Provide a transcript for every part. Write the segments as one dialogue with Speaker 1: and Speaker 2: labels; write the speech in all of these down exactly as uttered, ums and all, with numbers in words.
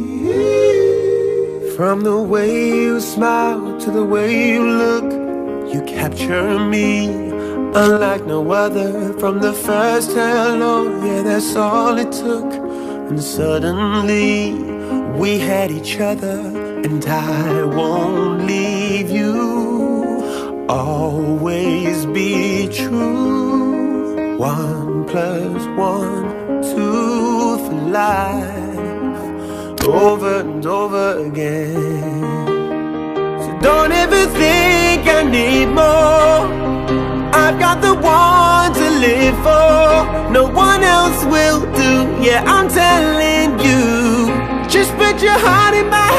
Speaker 1: From the way you smile to the way you look, you capture me unlike no other. From the first hello, yeah, that's all it took. And suddenly we had each other, and I won't leave you. Always be true. One plus one, two for life, over and over again. So don't ever think I need more. I've got the one to live for. No one else will do, yeah, I'm telling you. Just put your heart in my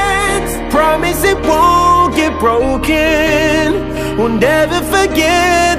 Speaker 1: hands. Promise it won't get broken. We'll never forget